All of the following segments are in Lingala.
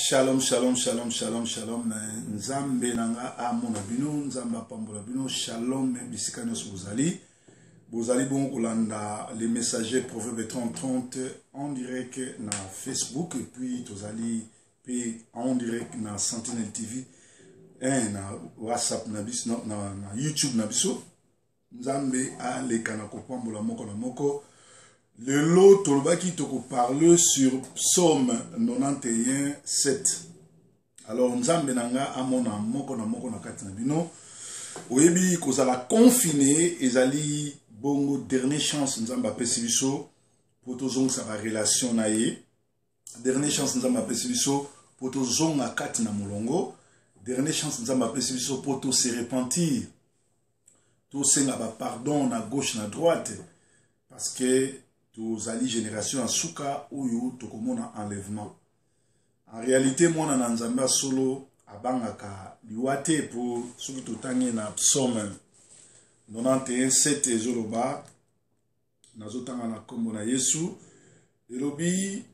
Shalom, shalom, shalom, shalom, shalom. Nzambe nanga amona bino, nzamba pambola bino. Shalom, bisika nyos bozali. Bozali bon kolanda les messagers Proverbes 30 en direct na Facebook et puis tozali en direct na Sentinel TV et na WhatsApp na biso na YouTube na biso. Nzambe a le kanako pambola moko na moko. Le lot tolobaki toko parle sur Psaume 91, 7. Alors, Nzambe nanga amona moko na kati na bino. Oyebi kozala confiné ezali bongo dernière chance Nzamba apesi biso pour tozonga ba relation na ye. Dernière chance Nzamba apesi biso pour tozonga kati na molongo. Dernière chance Nzamba apesi biso pour to se repentir. To senga ba pardon na gauche na droite parce que tous ali génération en souka ou tokomona enlèvement. En réalité, moi na nzamba solo abangaka liwate pour ceux qui totangi na Psaume 91 7 ezoloba nazotanga na kombo na Yesu elobi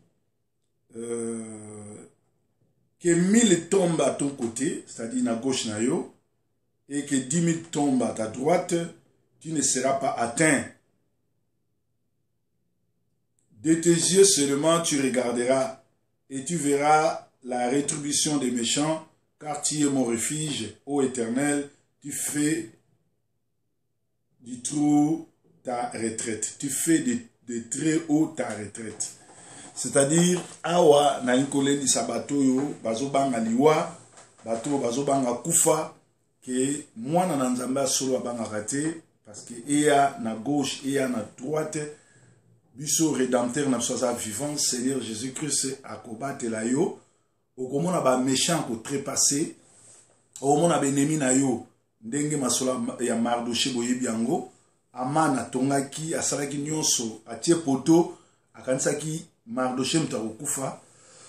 que 1000 tombent à ton côté, c'est-à-dire na gauche na yo, et que 10 000 tombent à ta droite, tu ne seras pas atteint. De tes yeux seulement tu regarderas et tu verras la rétribution des méchants, car tu es mon refuge, ô Éternel, tu fais du trou ta retraite. Tu fais de très haut ta retraite. C'est-à-dire, awa na inkole ni sabato yo, bazobanga liwa, bato bazobanga kufa, que moi na nzamba solo abanga raté, parce que eya na gauche, eya na droite, biso rédempteur na sosa vivant Seigneur Jésus-Christ a combattre la yo au comment na ba méchant ko trépasser au moment na benemi na yo ndenge masola ya Mardoché boyebi yango amana tongaki asalaki nyonso atie poto akanisaki Mardoché mutakufa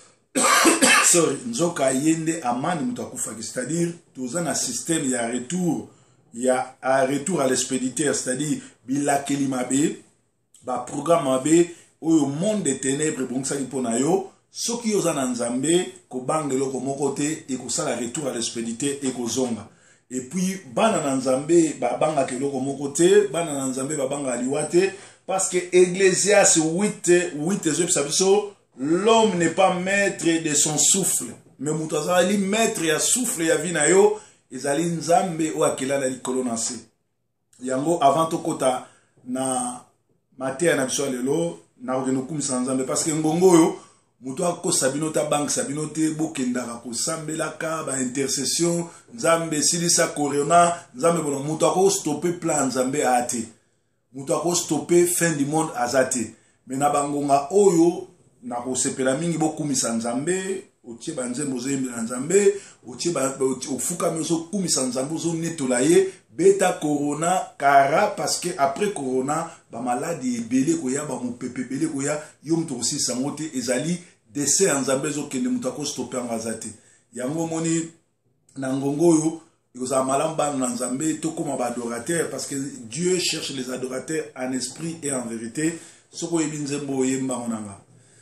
sorry nzoka yende amani mutakufa, c'est-à-dire tous un système ya retour, il y a un retour à l'expéditeur, c'est-à-dire bilakeli mabe ba programme abe oyo monde des ténèbres bon ça pona yo soki yoza na nzambe ko bangelo ko mokote et ko sala retour à l'expéditeur et ko zonga et puis bana na nzambe ba banga kelo ko mokote bana na nzambe ba banga liwate parce que Ecclésiaste 8 sabiso l'homme n'est pas maître de son souffle mais mutaza li maître ya souffle ya vina yo ezali nzambe o akela la likolo na se yango avant to kota na maté na biso lelo na okeno kumisa nzambe parce que ngongo yo muto akosa bino ta bank sabino te bokendaka ko sambelaka ba intercession nzambe silisa corona nzambe bono muto ako stopper plan nzambe ate muto ako stopper fin du monde azate mais na bangonga oyo na ko sepela mingi bokumisa nzambe otie banzembo zembela nzambe otie ba ofuka miso kumisa nzambe zo netolaye beta corona kara parce que après corona ba maladie belé koya ba mopepe belé koya yo mto aussi sangote ezali décès nzambe zo kende mutako stopper ngazate yango moni na ngongo yo yoza malamba na nzambe to koma ba adorateur parce que Dieu cherche les adorateurs en esprit et en vérité soko yebinzembo yemba onanga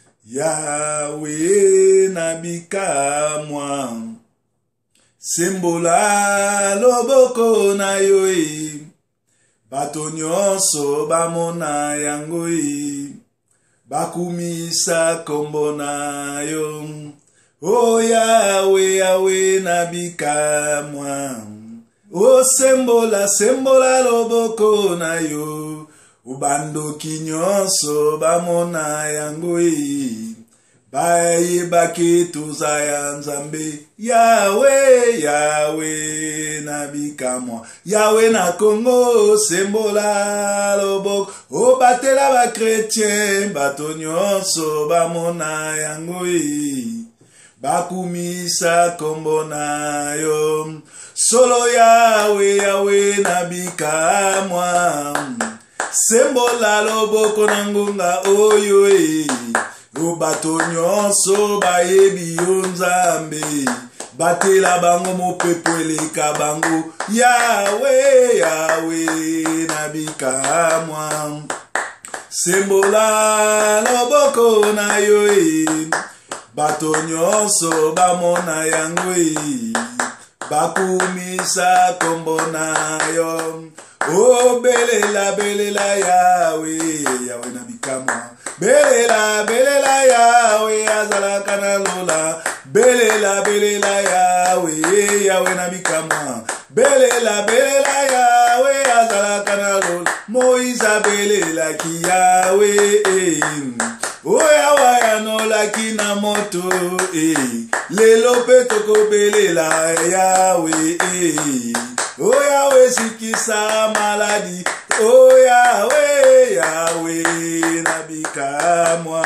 Yahweh nabika mwa sembola loboko na yo bato nyonso bamona yango bakumisa kombo na yo o Yahweh Yahweh nabika mwa o sembola loboko na yo ubandoki nyonso bamona yango bayebaki tuzaya nzambe Yahweh Yahweh nabika mwa Yahweh na Congo sembola loboko obatela ba chrétien bato nyonso bamona yango bakumisa kombo na yo solo Yahweh Yahweh nabika mwa sembola loboko na ngonga oyo bato nyonso bayebi yo nzambe batela bango mopepo eleka bango Yahweh Yahweh nabika mwa sembola loboko na yo bato nyonso bamona yango bakumisa kombo na yo. Oh belela belela yawe yawe na bikamwa. Belela belela yawe azalaka na lola. Belela belela yawe yawe na bikamwa. Belela belela yawe azalaka na lola. Moïse belela ki yawe oya waya no laki na moto lelo pe toko belela yawe oya we sikisa maladi oya we yawe nabika mwa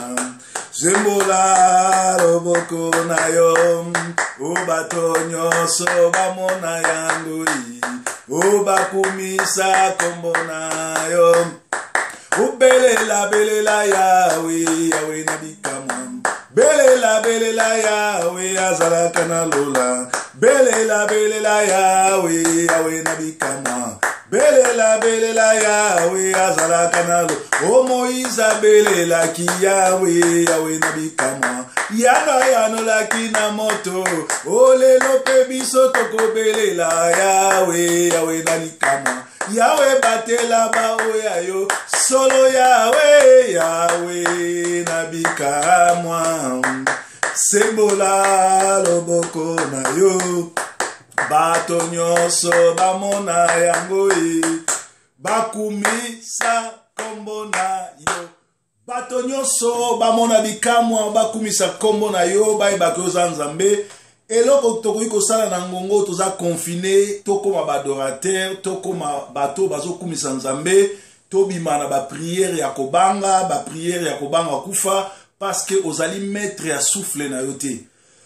zembola loboko na yo obato nyonso bamona yango obakumisa kombo na yo. Belela belela yawe yawe nabikama. Belela belela yawe azalaka na lola. Belela belela yawe yawe nabikama. Belela belela yawe azalaka na lola. O Moïse belela ki yawe yawe nabikama. Yana yano laki na moto. O lelo pe biso toko belela yawe yawe nabikama. Yawe batela ba oya yo solo yawe yawe nabika mwa sembola loboko na yo bato nyonso bamona yango bakumisa kombo na yo bato nyonso bamona bikamwa bakumisa kombo na yo bayebaka oza nzambe. Eloko tokoki kosala na ngongo toza confiné tokoma badorateur tokoma bato bazokumisa nzambe tobima na ba prière ya kobanga ba prière ya kobanga kufa parce que ozali maître ya souffle na yo te.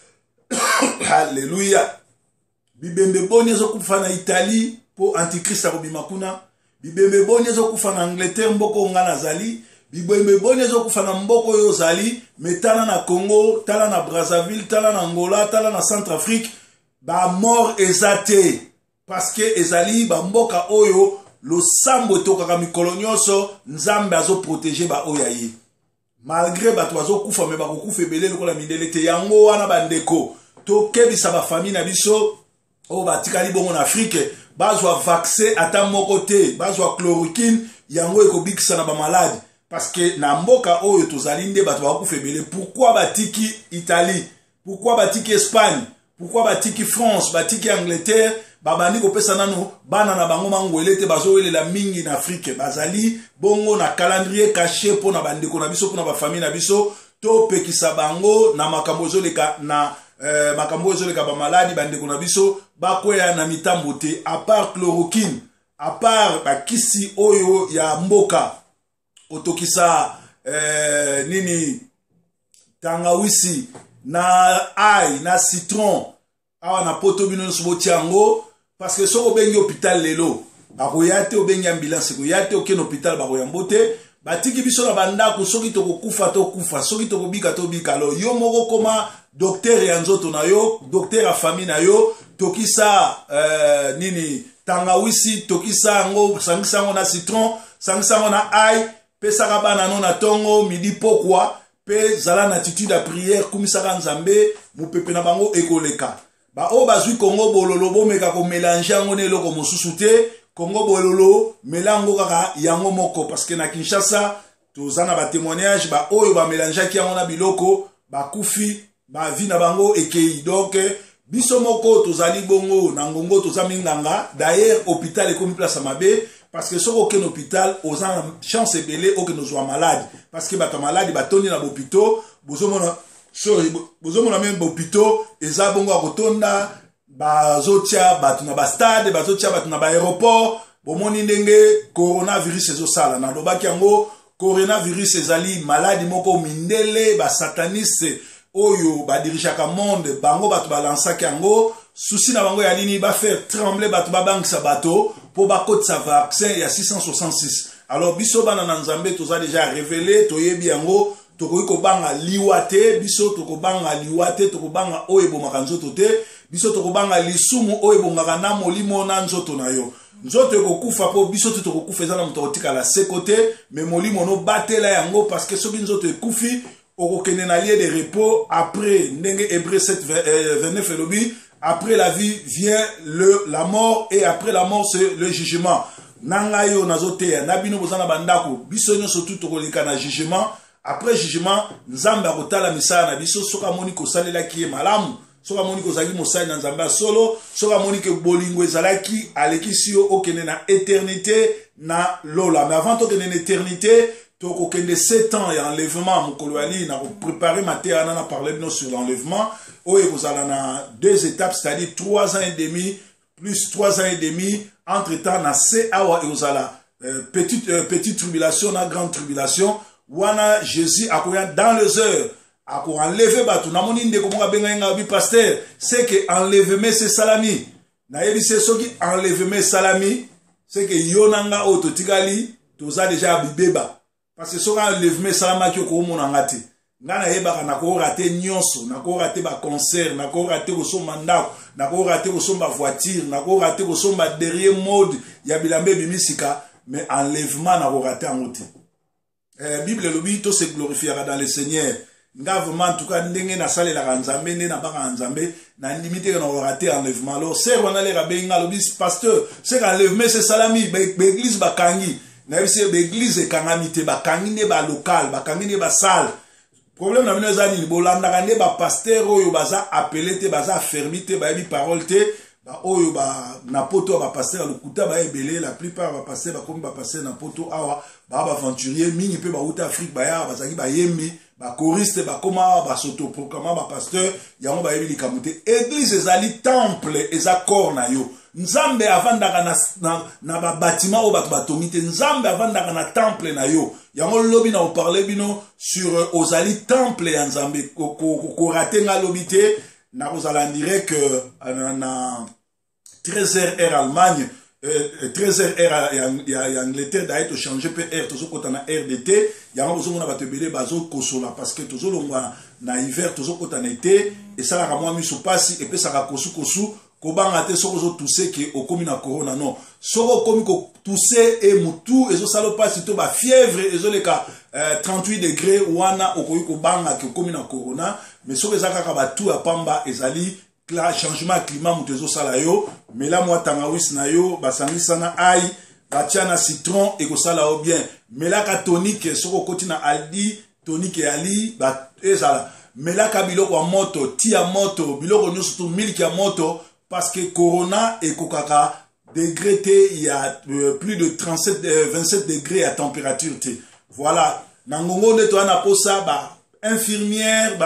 Alléluia. Bibembe boni ezokufa na Italie po antichrist akobima kuna. Bibembe boni ezokufa na Angleterre mboko nga nazali. Bibembe boni ezokufa na mboko yo zali, metala na Congo, tala na Brazzaville, tala na Angola, tala na Centrafrique, ba mort ezate parce que ezali ba mboka oyo lo sambo tokaka mikolo nyonso nzambe azo protéger ba oya ye. Malgré bato bazokufa me bakokufa ebele lokola mindele te yango wana bandeko tokebisa ba famille na biso o batikali bongo na Afrique bazwa vaccin ata moko te bazwa chloroquine yango ekobikisa na ba malade. Parce que na mboka oyo tozali nde bato bakufa ebele. Pourquoi batiki Italie? Pourquoi batiki Espagne? Pourquoi batiki France? Batiki Angleterre? Babandi kopesa nano bana na bango mangwele te bazowelela mingi na Afrique. Bazali bongo na calendrier caché po na bandeko na biso po na ba famille na biso to pekisa bango na makambo ezoleka na makambo ezoleka ba maladi bandeko na biso bakwea na mitambo te à part chloroquine, à part bakisi oyo ya mboka otokisa nini tangawisi na ai na citron awa na poto bino soboti yango parce que soko bengi hôpital lelo bakoyate obengi ambulance koyate okeno hôpital bakoyambote batiki biso na bandako soki tokokufa tokufa soki tokobika tobika lo yo moko koma docteur ya nzoto na yo docteur ya famille na yo tokisa nini tangawisi tokisa yango sangisa yango na citron sangisa yango na ai pesaka bana no na tongo midi pokwa pe zala na attitude à prière kumisaka nzambe mupepe na bango ekoleka ba o bazwi Congo bololo bomeka ko mélanger yango na eloko mosusu te Congo bololo melango kaka yango moko parce que na Kinshasa tozana ba témoignage ba oyo ba mélanger ki yango na biloko ba kufi ba vi na bango ekei donc biso moko tozali bongo na ngongo tozami nganga d'ailleurs hôpital ekomi place mabe. Parce que si on est hôpital, on a une chance belé que nous soyons malades. Parce que les malades, ils sont dans l'hôpital, ils sont dans l'hôpital, ils sont dans l'hôpital, bazotia batuna ba stade bazotia batuna ba aéroport bomoni ndenge coronavirus ezosala na lobaki yango coronavirus ezali maladi moko mindele ba sataniste oyo ba dirijaka monde bango batu balansaki yango souci na bango ya lini ba faire trembler batu ba bangisa bato po ba kotisa vaccin ya 666. Alors biso bana na nzambe toza déjà révélé toyebi yango tokoki kobanga liwate biso tokobanga liwate tokobanga oyo bomaka nzoto te biso tokobanga lisumu oyo bongaka na molimo na nzoto na yo nzoto ekokufa po biso tokokufa eza na moto otikala se côté mais molimo no batela yango parce que soki nzoto ekufi okokende na lieu de repos après ndenge Hébreux 7 29 elobi après la vie vient la mort et après la mort c'est le jugement. Nanga yo nazoteya nabino bozana bandako biso nyonso tout tokoleka na jugement. Après jugement nzambe akotala misala na biso soka moni kosalela ki malamu soka moni kozaki mosali na nzambe solo soka moni ke bolingo ezalaki alekisi yo okende na éternité na lola. Mais avant tokende na éternité tokokende 7 ans ya enlèvement mokolo ali na préparer matéa na parler bino sur l'enlèvement oyo kozala na 2 étapes, c'est-à-dire 3 ans et demi plus 3 ans et demi entre temps na se awa ekozala petite tribulation na grande tribulation. Wana Jésus akoya dans les heures ako enlever batu na moni ndeko monga benga nga bi pasteur c'est que enlèvement c'est salami na yebi c'est soki enlèvement salami c'est que yonanga ototikali toza déjà bibeba parce que soka enlèvement salama ki ko mona ngati ngana yeba na ko rater nyonso na ko rater ba concert na ko rater ko somba ndako na ko rater ko somba voiture na ko rater ko somba derrière mode ya bilambe bimisika mais enlèvement na ko rater ngoti. Bible lobi to se glorifiera dans le Seigneur. Nga vraiment en tout cas ndenge na sale la nzambe ne na baka nzambe na limité na raté enlèvement. Alors c'est on allait rabenga lobi pasteur, c'est enlèvement c'est salami ba église ba kangi. Na bise ba église kangamité ba kangi ne ba local, ba kangi ne ba salle. Problème na bino zani bolanda ne ba pasteur oyo baza appelé te baza fermité ba bi parole te. Ba oyo ba na poto ba pasteur lokuta ba ebele la plupart ba pasteur ba comme ba pasteur na poto awa ba aventurier mingi pe ba uta Afrique ba ya ba zaki ba yembi ba choriste ba koma ba s'autoproclamer ba pasteur yango ba yebi likamute église ezali temple eza corps na yo nzambe avandaka na ba bâtiment o bato batomite nzambe avandaka na temple na yo yango lobi na parler bino sur ozali temple ya nzambe ko ratenga lobité na ozala direct que na 13h heure Allemagne 13h heure Angleterre d'ailleurs to changer pe heure tozo kota na RDT yango bozo mona batebele bazo kosola parce que tozo longwa na hiver tozo kota na été et ça la ramwa miso pasi et pe ça ka kosu kobanga te soko zo tousser que okomi na corona non soko komi ko tousser et mutu ezo salo pasi to ba fièvre ezo leka 38 degrés wana okoyi ko banga ke okomi na corona mais soko ezaka ka batu ya pamba ezali changement climat mutezo sala yo mais là moi tangawis na yo basangisa na ai batia na citron et ko sala o bien mais là ka tonique soko koti na aldi tonique ali ba ezala mais là ka biloko ya moto tia moto biloko nyonso to milk ya moto parce que corona et kokaka degré il y a plus de 27 degrés à température voilà nangongo neto ana posa ba infirmière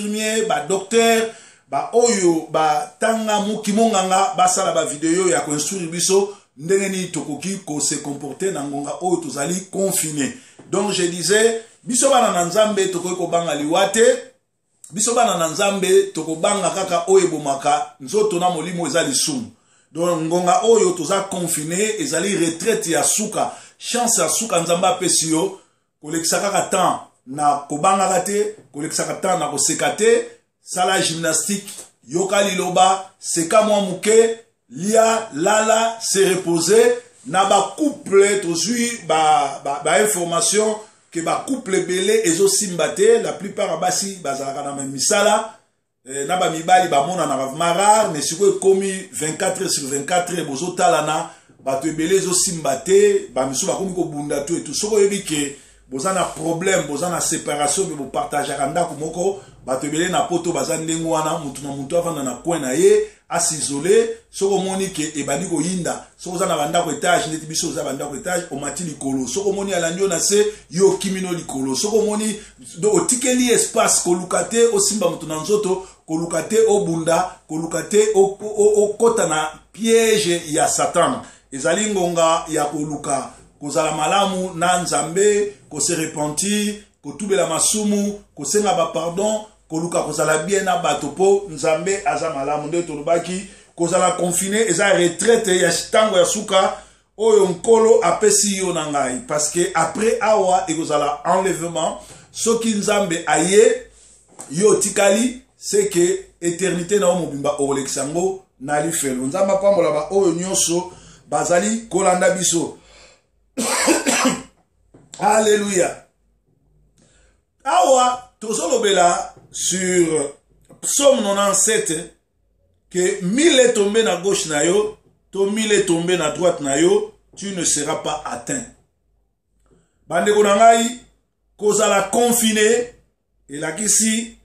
ba docteur ba oyo ba tanga mukimonganga basala ba vidéo ya construire biso ndenge ni tokoki ko se comporter na ngonga oyo tozali confiné. Donc je disais biso bana na nzambe tokoki ko banga liwate biso bana na nzambe tokobanga kaka oyo bomaka nzoto na molimo ezali sumu. Donc ngonga oyo toza confiné ezali retraite ya suka chance ya suka nzamba pesi yo kolekisa kaka temps na kobanga kate kolekisa kaka temps na kosekate sala gymnastique yoka liloba seka mwa muke lia lala se reposer na ba couple tozui ba information que ba couple belé ezo simbate la plupart abasi bazalaka na misala na ba mibali ba mona na vraiment rare mais siko komi 24 sur 24 bozo talana bato ebele ezo simbate ba misu ba komi ko bunda tout et tout soko yebike bozana problème bozana séparation be bo partager ndako moko bato ebele na poto bazana ndengo wana mutu na mutu avanda na coin na ye as'isoler soko moni ke ebandi ko yinda soko zana bandako étage neti biso za bandako étage o mati likolo soko moni alandio na se yo kimino likolo soko moni do otikeli espace ko lukate o simba mutu na nzoto ko lukate o bunda ko lukate o kota na piège ya satan ezali ngonga ya ko luka kozala malamu na nzambe ko se repentir ko tubela masumu ko senga ba pardon ko luka kozala bien na bato po nzambe aza malamu nde tolobaki kozala confiné eza retraite ya tango ya suka oyo nkolo apesi yo na ngai parce que après awa ekozala enlèvement soki nzambe aye yo tikali c'est que éternité na mobimba oleksango na lifelo nzamba pambola ba oyo nyonso bazali kolanda biso. Alléluia. Awa tozolobela sur Psaume 97 que 1000 est tombé na gauche na yo, to 1000 est tombé na droite na yo, tu ne seras pas atteint. Bandeko na ngai kozala confiné elakisi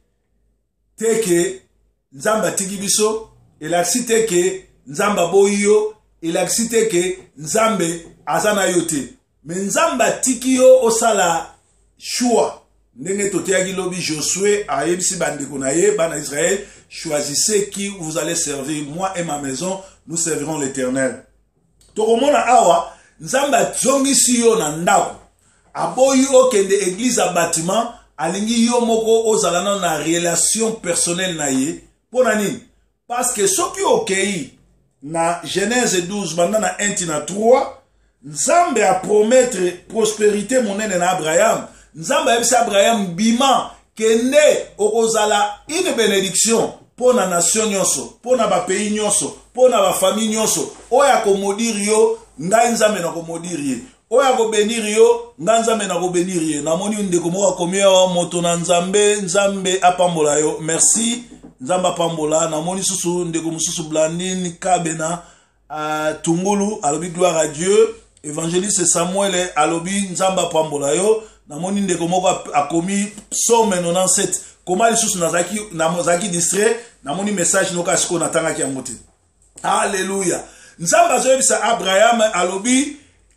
teke nzamba tiki biso, elakisi teke nzamba boyo, elakisi teke nzambe azana yo te. Mais nzamba tiki yo osala choix. Ndenge toteaki lobi Josué a yebisi bandeko na ye bana Israël, choisissez qui vous allez servir, moi et ma maison nous servirons l'Éternel. Tokomona awa nzamba zongisi yo na ndako, aboyi okende église a bâtiment, alingi yo moko ozalana na relation personnelle na ye. Pona nini? Parce que soki okei na Genèse 12 banda na 1 tina 3, nzambe a promettre prospérité monene na Abraham. Nzamba yebisa Abraham bima kende okozala une bénédiction pour la nation nyonso, pour na ba pays nyonso, pour na ba famille nyonso. Oya ko modiri yo, ngai nzambe na ko modiri ye. Oya ko benir yo, ngai nzambe na ko benir ye. Na moni ndeko mo akomia wa moto na nzambe, nzambe apambola yo. Merci, nzamba apambola. Na moni susu ndeko mususu Blandine Kabena Tungulu, alobi gloire à Dieu. Évangéliste Samuel alobi nzamba apambola yo. Na moni ndeko moko akomi Psaume 97. Koma lisusu nazaki distrait, na moni message noka siko natanga ki amote. Alléluia. Nzamba zoyebisa Abraham alobi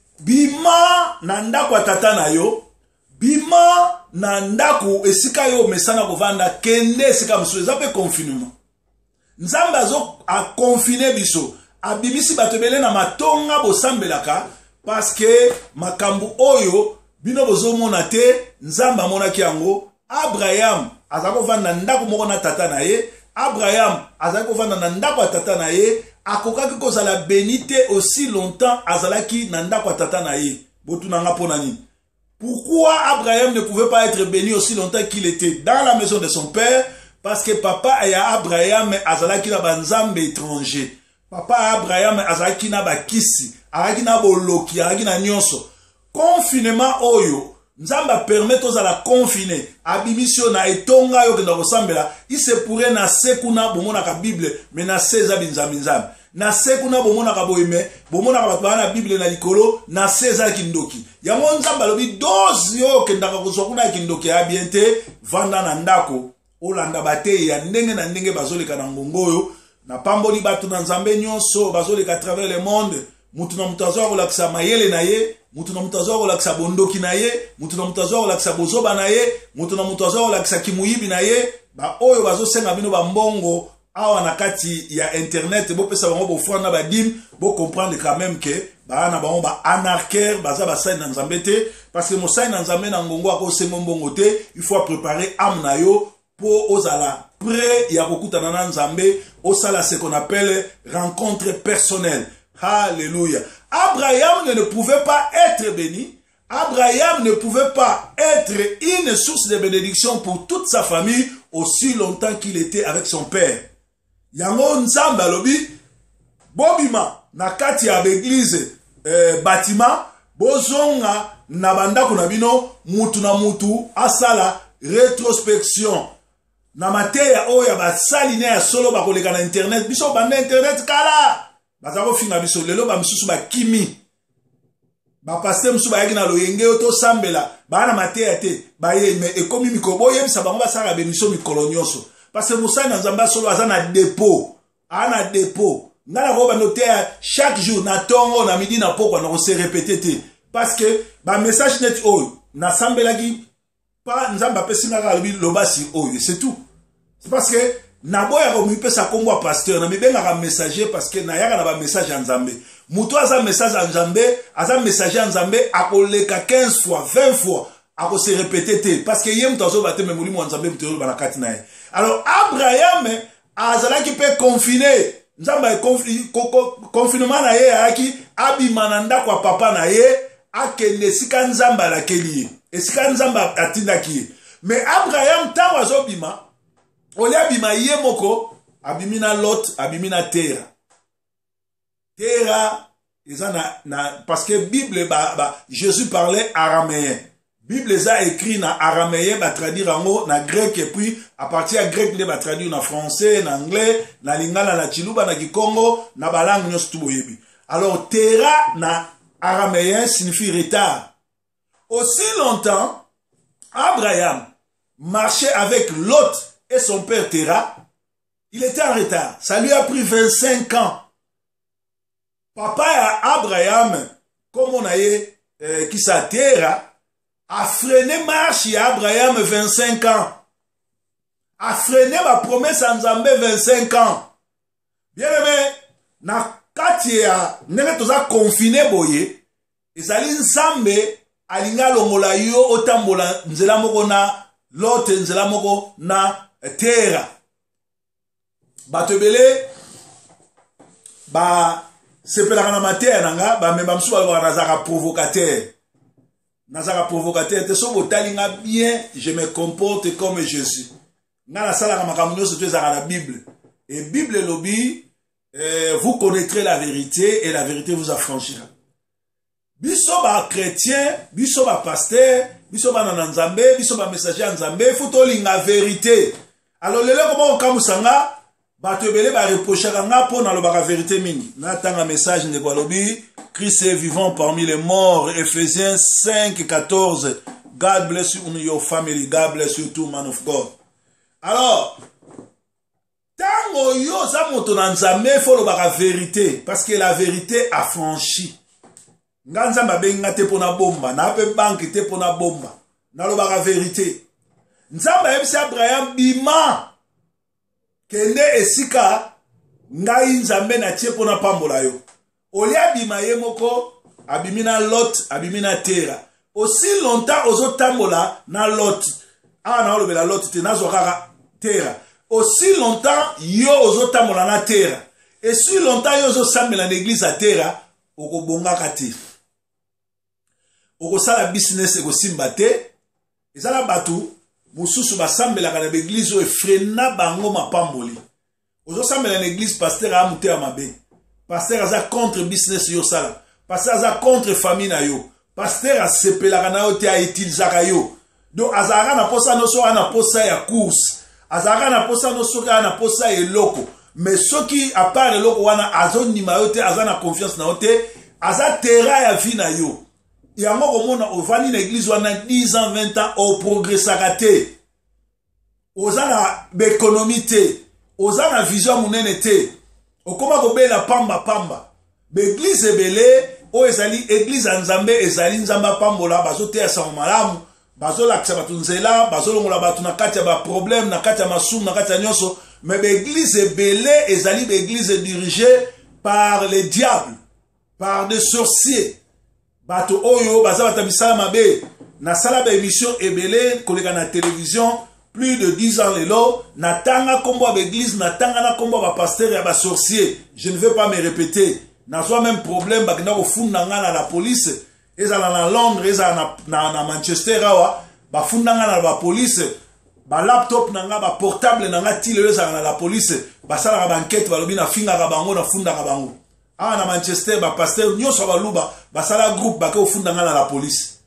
bima na ndako tata na yo, bima na ndako esika yo mesana kovanda kende esika musu ezape confinement. Nzamba zo a confiné biso, abimisi batebele na matonga bosambelaka parce que makambu oyo bino bozomona te nzamba monaki yango. Abraham azako vanda ndako moko na tata na ye, Abraham azako vanda na ndako tata na ye, akokaki kozala bénité aussi longtemps azalaki na ndako tata na ye. Botunanga pona nini? Pourquoi Abraham ne pouvait pas être béni aussi longtemps qu'il était dans la maison de son père? Parce que papa et Abraham azalaki na banzambe étranger. Papa Abraham azalaki na bakisi, azalaki na boloki, azalaki na nyonso. Confinement oyo nzamba permet aux à la confiner abimission na etonga yo kenda kosambela ise pourrait na sekuna bomona ka bible mais na seza binzamizam na sekuna bomona ka boyeme bomona ka batwana na bible na likolo na seza kindoki yango nzamba lobi dozi yo kenda ka kozokuna kindoki ya biente vanda na ndako olanda bate ya ndenge na ndenge bazoleka na ngongoyo na pamboli batu na nzambe nyonso bazoleka à travers le monde mutu na mutazo ko lakisa mayele na ye, mutu na mutazo ko lakisa bondoki na ye, mutu na mutazo ko lakisa bozoba na ye, mutu na mutazo ko lakisa kimuyibi na ye, ba oyo bazo senga bino ba mbongo awa na kati ya internet bo pesa bango bo fwana ba dim bo comprendre quand même que ba na bango ba anarchaire baza ba sai na nzambe te parce que mo sai na nzambe na ngongo ako sengo mbongo te, il faut préparer âme na yo pour osala prêt ya kokutana na nzambe osala ce qu'on appelle rencontre personnelle. Alléluia. Abraham ne pouvait pas être béni. Abraham ne pouvait pas être une source de bénédiction pour toute sa famille aussi longtemps qu'il était avec son père. Yango nzamba lobi bobima na kati ya l'église bâtiment bozonga na bandako na bino mutu na mutu asala rétrospection na mateya oya basali ne ya solo bakoleka na internet biso banda internet kala bazako finga biso lelo ba misusu ba kimi ba pasteur misusu ba yaki na loyenge oto sambela ba na mateya te ba ye me ekomi mikobo yebisa bango basala bemiso mikolo nyonso parce que musai na nzamba solo azana dépôt ana dépôt ngala ko ba noter chaque jour na tongo na midi na poko na ko se répéter te parce que ba message net oyo na sambela ki pa nzamba pesinga ka lobasi oyo c'est tout. C'est parce que naboya ko mipesa kombo a pasteur na mibenga ka messager parce que na yaka na ba message en nzambe muto aza message en nzambe aza messager en nzambe akoleka 15 fois 20 fois ako se répéter te parce que yem tozo batte me molimo en nzambe mutero bana kati na ye. Alors Abraham azala ki peut confiner nzamba confinement na ye aki abimana ndako papa na ye akende sika nzamba la keli esika nzamba atindaki mais Abraham tawa zobima oli abima ye moko abimina Lot abimina terre eza na parce que Bible Jésus parlait araméen Bible ça écrit na araméen ba traduire en na grec et puis à partir de grec les ba traduire na français, na anglais, na lingala, na chiluba, na kikongo, na balang nyos tuboyebi. Alors Terah na araméen signifie retard. Aussi longtemps Abraham marchait avec Lot et son père Terah, il était en retard. Ça lui a pris 25 ans. Papa Abraham, comme on a eu qui sa Terah, a freiné marche à Abraham 25 ans. A freiné ma promesse en Nzambe 25 ans. Bien aimé, na kati ya nene toza confiné boye, ezali Nzambe alinga longola yo otambola nzela moko na Lot, nzela moko na Terah. Batebele ba sepelaka na mateya nanga ba memba msuba ba nazaka provocateur. Nazaka provocateur te so botalinga bien, je me comporte comme Jésus. Nga na sala ka makambo nyonso to ezaka na Bible. Et Bible lobi vous connaîtrez la vérité et la vérité vous affranchira. Biso ba chrétien, biso ba pasteur, biso ba nanzambe, biso ba messager nzambe, faut to linga vérité. Alors lelo comment on kamusanga bato ebele ba reprochaka nga po na lobaka vérité mingi. Na tanga message ndeko lobi Christ est vivant parmi les morts. Ephésiens 5:14. God bless you and your family. God bless you too, man of God. Alors, tango yo za moto na nzambe fo lobaka vérité parce que la vérité affranchit. Nga nzamba benga te pona bomba, na pe banque te pona bomba. Na lobaka vérité. Nzamba yebisi Abraham bima kende esika ngai nzambe na tie pona pambola yo. Oli abima ye moko abimina Lot, abimina Terah. Aussi longtemps ozo tambola na Lot. Ah na olobela Lot te nazo kaka Terah. Aussi longtemps yo ozo tambola na Terah. Et si longtemps yo ozo sambela l'église à Terah, oko bonga kati. Oko sala business eko simba te. Ezala batu mususu basambela kana l'église o frena bango mapamboli. Ozo sambela l'église pasteur a muté amabe. Pasteur aza contre business yo sala. Pasteur aza contre famille na yo. Pasteur a sepelaka na yo te a utilisaka yo. Donc azaka na posa no so ana posa ya course. Azaka na posa no so ana posa ya loko. Mais ceux qui à part loko wana azo nima yo te aza na confiance na yo te, aza Terah ya vie na yo. Yango komona ovani na église wana 10 ans 20 ans au progressaka te. Oza na économie te. Oza na vision munene te. Okoma kobela pamba pamba. L'église ebele o ezali église nzambe ezali nzamba pambola bazo te sa malamu, bazo lakisa batu nzela, bazo longola batu na kati ya ba problème, na kati ya masumu, na kati ya nyonso, mais l'église ebele ezali l'église dirigée par les diables, par des sorciers. Bato oyo baza batabisala mabe na sala ba émission ebele koleka na télévision. Plus de 10 ans lelo, natanga kombo ba église, natanga na kombo ba pasteur ya ba sorcier. Je ne vais pas me répéter. Na soit même problème ba kina ko funda nga na la police, ezala na Londres, ezala na Manchester awa, ba funda nga na ba police, ba laptop na nga, ba portable na nga tile ezala na la police, ba sala ba enquête ba lobi na finga ka bango na funda ka bango. Ah na Manchester ba pasteur nyoso ba luba, ba sala groupe ba ko funda nga na la police.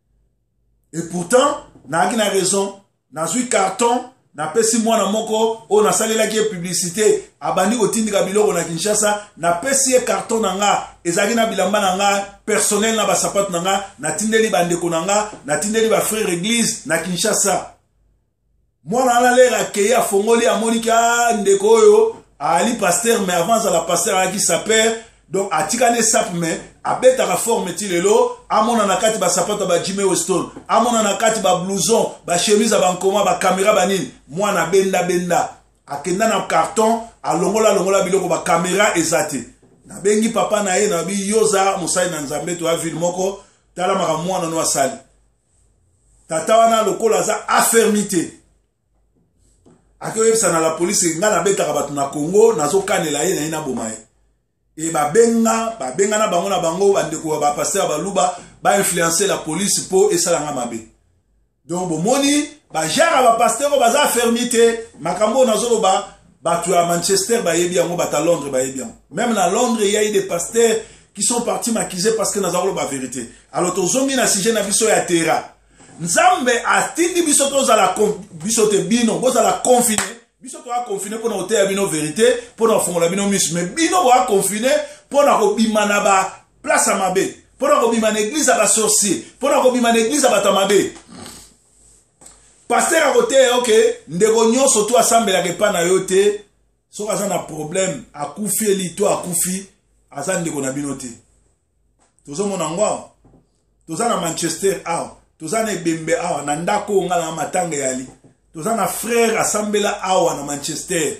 Et pourtant, na akina raison. Na zui carton, na pesi mwana moko, o na salela ki publicité, abandi otindika biloko na Kinshasa, na pesi carton na nga, ezaki na bilamba na nga, personnel na basapat na nga, na tindeli bandeko na nga, na tindeli ba frère église na Kinshasa. Mwana ala lera keya fongoli amonika ndeko oyo, ali pasteur, mais avant la pasteur aki sa père, donc atikane sap me, abeta ka forme ti lelo, amona na kati ba sapato ba Jimmy Weston, amona na kati ba blouson, ba chemise ba nkoma ba caméra ba nini, mwana benda benda, akenda na carton, alongola biloko ba caméra ezate. Na bengi papa na ye na bi yoza musai na nzambe to ville moko, tala maka mwana no asali. Tata wana lokola za affermité. Akoyebisa na la police nga na beta ka batu na Congo, nazo kanela ye na ina bomaye. Et benga na bango bandeko ba pasteur ba luba ba influencer la police pour esalanga mabe. Donc bomoni ba jara ba pasteur ba za fermité makambo nazolo ba tu à Manchester ba yebi yango ba ta Londres ba yebi yango. Même na Londres il y a eu des pasteurs qui sont partis m'accuser parce que nazolo ba vérité. Alors tozongi na sujet na biso ya Terah. Nzambe atindi biso tozala biso te bino bozala confiné biso to a confiné pour na oteya bino vérité pour na fongola bino misu mais bino ba confiné pour na kobima na ba place à mabe pour na kobima na église à ba sorcier pour na kobima na église à ba tamabe pasteur a côté OK ndeko nyonso to asambela ke pa na yo te so aza na problème akufi eli to akufi aza ndeko na bino te tozo mona ngwa toza na Manchester awa toza na ebembe awa na ndako nga na matanga yali toza na frère asambela awa na Manchester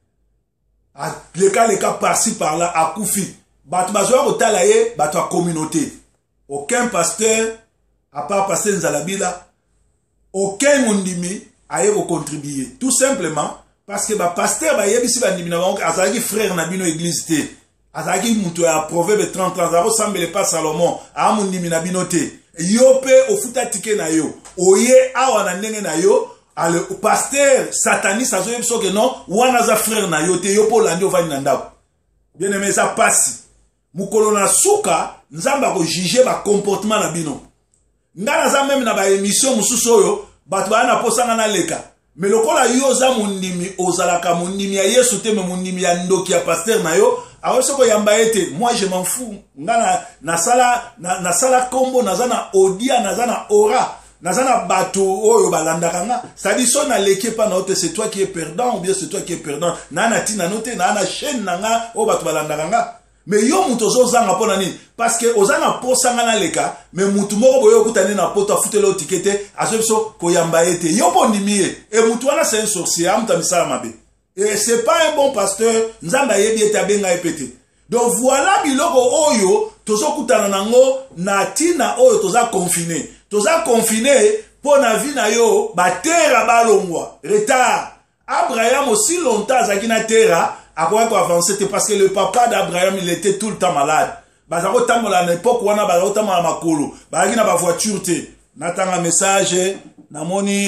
leka par-ci par-là akufi bato bazoya kotala ye bato ya communauté aucun pasteur à part pasteur Nzalabila aucun mondimi aye ko contribuer tout simplement parce que ba pasteur ba yebisi ba ndimi na bango azalaki frère na bino église te azalaki mutu ya proverbe 30 azalo sambele pas Salomon a mondimi na bino te yo pe ofuta tike na yo oye awa na ndenge na yo ale pasteur sataniste azo yebiso ke non wana za frère na yo te yo po landi ovani na ndako bien aimé ça passe mukolo na suka nzamba ko juger ba comportement na bino ngana za même na ba émission mususu oyo bato ba na posanga na leka mais lokola yo za mundimi ozalaka mundimi ya Yesu te me mundimi ya ndoki ya pasteur na yo awesoko yamba ete moi je m'en fous ngana na sala kombo nazana odia nazana aura nazana bato oyo balandaka nga c'est-à-dire so na leke pa na ote c'est toi qui es perdant ou bien c'est toi qui es perdant na tina note na chaîne na nga o bato balandaka nga mais yo muto zozanga pona nini parce que ozanga posanga na leka mais mutu moko boyo kutani na poto afutela otikete azobiso koyamba ete yo pondimie et mutu wana c'est un sorcier amuta misala mabe et c'est pas un bon pasteur nzamba yebi ete abenga epete donc voilà biloko oyo tozo kutana nango na tina oyo toza confiné pona vie na yo batera balongwa retard Abraham aussi longtemps azaki na terra a quoi avancer parce que le papa d'Abraham il était tout le temps malade bazako tamola à l'époque wana bazako tamola makolo bazaki na ba voiture te natanga message namoni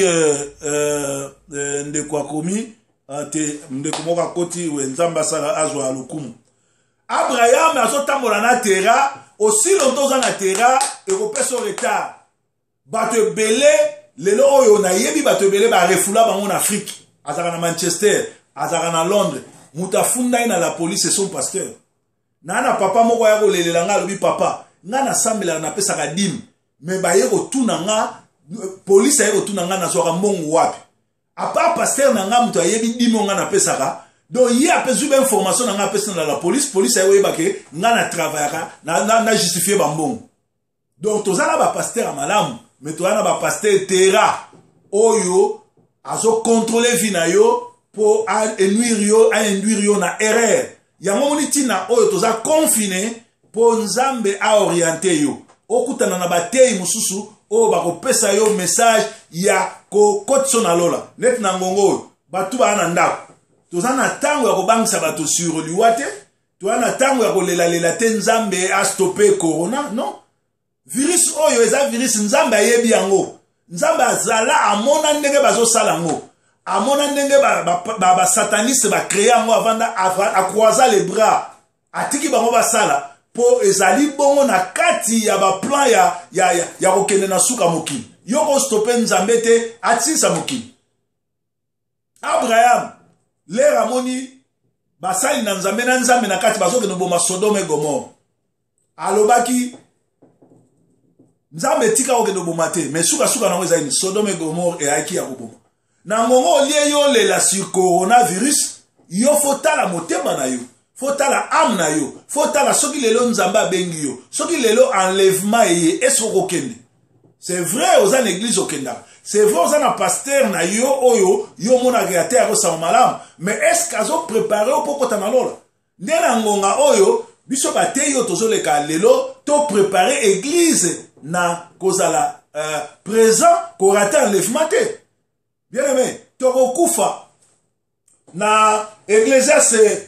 ndeko akomi te ndeko moka koti wenzamba sala azwa lokumu Abraham azo tamola na terra aussi longtemps na terra et repeso retard bato belé lelo oyo na yebi bato belé ba refula bango na Afrique azaka na Manchester azaka na Londres mutafunda ina la police son pasteur na papa moko ya kolelela nga lobi papa nga na sambela na pesa ka dim me ba ye ko tuna nga police ye ko tuna nga na soka mbongo wapi a part pasteur na nga mutu ayebi dim nga na pesa ka donc ye apezu ba information na nga pesa na la police ye ba ke nga na travailler na justifier ba mbongo donc tozala ba pasteur malamu mais tozala ba pasteur terra oyo azo contrôler vie na yo pour induire yo na erreur yango moni tina oyo toza confiné pour nzambe a orienter yo okutana na batei mususu o ba kopesa yo message ya ko kotso na lola net na ngongo oyo batu ba na ndako toza na tango ya kobangisa bato sur liwate toza na tango ya kolela te nzambe a stopper corona non virus oyo eza virus nzambe ayebi yango nzambe azala amona ndenge bazosala ngo amona ndenge ba sataniste ba créer yango avant croiser les bras atiki bango basala po ezali bongo na kati ya ba plan ya kokende na suka mokili yoko stopper nzambe te atisa mokili Abraham lera moni basali na nzambe na kati bazokende boma Sodome et Gomorrhe alobaki nzambe tika okende boma te mais suka nango ezali Sodome et Gomorrhe e aki ya koboma na ngongo olie yo lela sur coronavirus yo fotala motema na yo fotala âme na yo fotala soki lelo nzambe abengi yo soki lelo enlèvement eye eso kokende c'est vrai oza na église okenda c'est vrai oza na pasteur na yo oyo yo mona créateur ya kosama malamu mais est-ce kazo préparer po kota na lola nde na ngonga oyo biso batei yo tozoleka lelo to préparer église na kozala présent korate enlèvement te bien aimé tokokufa na Ecclésiaste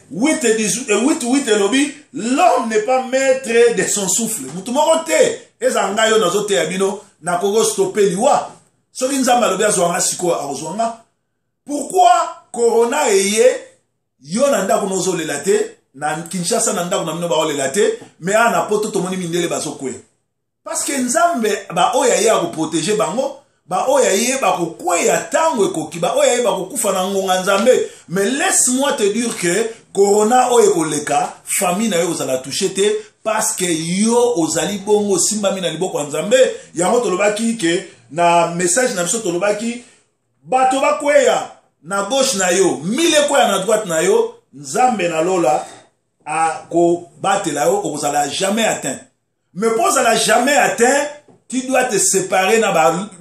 8 elobi l'homme n'est pas maître de son souffle mutu moko te ezanga yo nazo te ya bino na koko stopper liwa soki nzambe alobi azwanga siko akozwanga pourquoi corona eye yo na ndako nozolela te na Kinshasa na ndako na mino baolela te mais ana poto tomoni mindele bazokwe parce que nzambe ba oya ya ko protéger bango ba oya yeba kokweya tango ekoki ba oya yeba kokufa na ngonga nzambe. Mais laisse-moi te dire que corona oyo koleka famille na yo ozala touché te parce que yo ozali bongo simbami na liboko nzambe. Yango tolobaki ke na message na biso tolobaki bato bakweya na gauche na yo mille kweya na droite na yo nzambe na lola a ko batela yo ozala jamais atteint. Mais pour ozala jamais atteint, tu dois te séparer na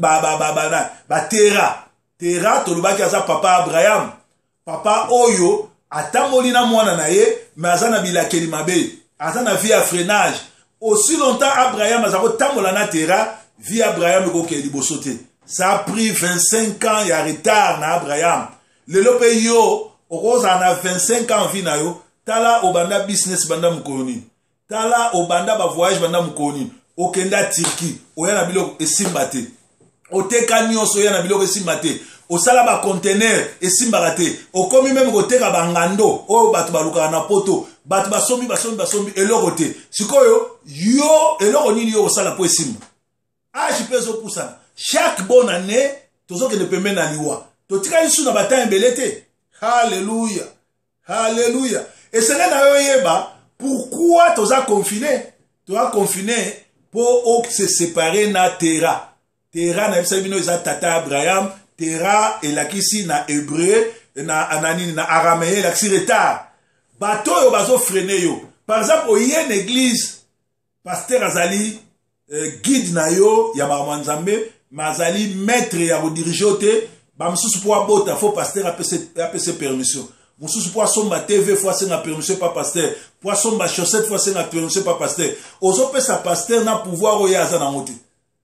Terah. Terah tolobaki aza papa Abraham. Papa oyo atamoli na mwana na ye mais aza na bilakeli mabe. Aza na vie à freinage. Aussi longtemps Abraham aza ko tambola na Terah, vie Abraham ko ke liboso te. Ça a pris 25 ans ya retard na Abraham. Lelo pe yo okoza na 25 ans vie na yo, tala obanda business banda mukoni. Tala obanda ba voyage banda mukoni. Okenda Turquie, oya na biloko esimba te. Oteka nyonso oya na biloko esimba te. Osala ba conteneur esimba te. Okomi même koteka bangando, oyo batu baluka na poto, batu basombi eloko te. Sikoyo yo eloko nini yo osala po esimba. Age peso pousa. Chaque bonne année, tozo ke ne peut mena liwa. Totika isu na bata mbelete. Alléluia. Alléluia. Et c'est là na yo yeba pourquoi toza confiné? Toza confiné pour se séparer na Terah. Terah na ebisabino eza tata Abraham, Terah elakisi na hébreu na anani na araméen elakisi retard. Bato yo bazo freiner yo. Par exemple, oye une église, pasteur azali guide na yo ya ba nzambe, mazali maître ya ko diriger te, ba msusu po abota fo pasteur apese permission. Msusu po asomba TV fo asenga permission pa pasteur. Po asomba chaussette fo asenga permission pa pasteur. Ozo pesa pasteur na pouvoir oya aza na ngote.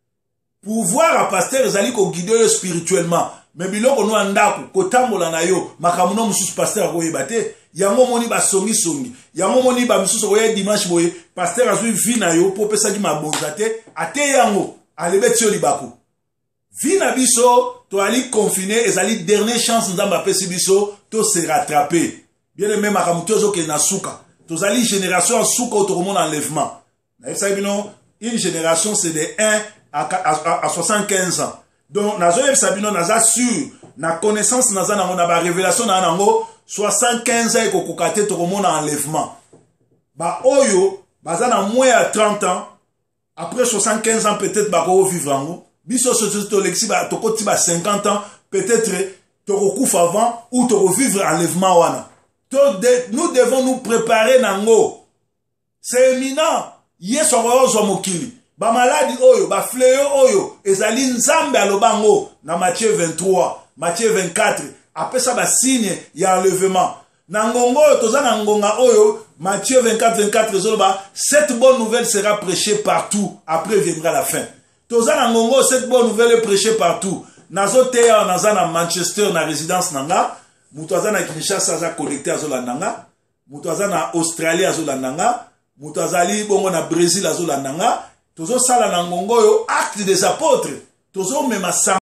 Pouvoir a pasteur ezali ko guider yo spirituellement. Mais biloko no andako kotambola na yo makamuno msusu pasteur akoyeba te. Yango moni ba songi. Yango moni ba msusu koye dimanche boye pasteur azui vi na yo po pesa ki mabonza te. Ate yango alebeti yo libako. Vi na biso to ali confiné ezali dernière chance nzamba pesi biso to se rattraper. Bien aimé makamuto zo ke na suka. To ali génération en suka au tourment enlèvement. Na ça une génération c'est de 1 à 75 ans. Donc nazo sabino naza sûr na connaissance naza na ba révélation na nango 75 ans ko kokate to komona enlèvement. Ba oyo baza na moins à 30 ans après 75 ans peut-être ba ko vivre ngo. Biso to lexi ba to koti ba 50 ans peut-être to kokufa avant ou to vivre enlèvement wana. Nous devons nous préparer nango. C'est éminent. Yeso ozo mokili. Ba maladie oyo, ba fléau oyo, ezali nzambe alobango na Matthieu 23, Matthieu 24, apesa ba signe ya enlèvement. Na ngongo oyo toza na ngonga oyo, Matthieu 24 zoloba, cette bonne nouvelle sera prêchée partout, après viendra la fin. Toza na ngongo cette bonne nouvelle est prêchée partout. Nazo teya naza na Manchester na résidence nanga, mutu aza na Kinshasa aza connecté azolandanga, mutu aza na Australie azolandanga, mutu azali bongo na Brésil azolandanga. Tozo sala na ngongo yo acte des apôtres. Tozo mema